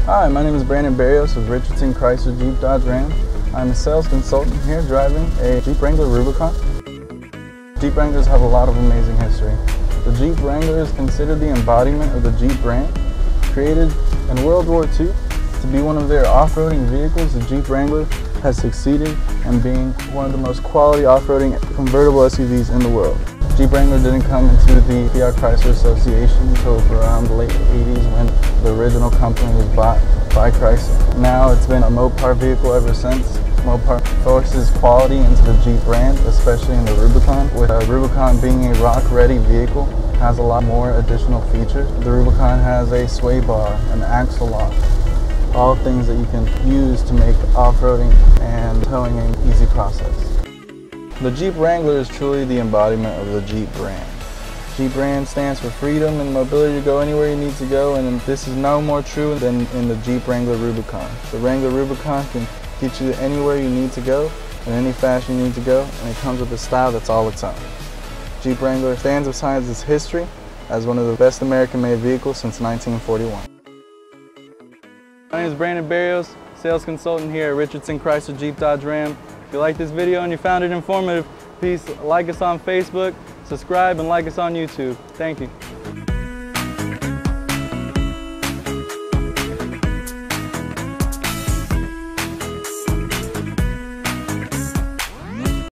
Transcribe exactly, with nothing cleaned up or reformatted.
Hi, my name is Berrios of Richardson Chrysler Jeep Dodge Ram. I'm a sales consultant here driving a Jeep Wrangler Rubicon. Jeep Wranglers have a lot of amazing history. The Jeep Wrangler is considered the embodiment of the Jeep brand. Created in World War Two to be one of their off-roading vehicles, the Jeep Wrangler has succeeded in being one of the most quality off-roading convertible S U Vs in the world. Jeep Wrangler didn't come into the Chrysler Association until around the late eighties when the original company was bought by Chrysler. Now it's been a Mopar vehicle ever since. Mopar forces quality into the Jeep brand, especially in the Rubicon. With a Rubicon being a rock-ready vehicle, it has a lot more additional features. The Rubicon has a sway bar, an axle lock, all things that you can use to make off-roading and towing an easy process. The Jeep Wrangler is truly the embodiment of the Jeep brand. Jeep brand stands for freedom and mobility to go anywhere you need to go, and this is no more true than in the Jeep Wrangler Rubicon. The Wrangler Rubicon can get you anywhere you need to go, in any fashion you need to go, and it comes with a style that's all its own. Jeep Wrangler stands beside its history as one of the best American-made vehicles since nineteen forty-one. My name is Berrios, sales consultant here at Richardson Chrysler Jeep Dodge Ram. If you like this video and you found it informative, please like us on Facebook, subscribe, and like us on YouTube. Thank you.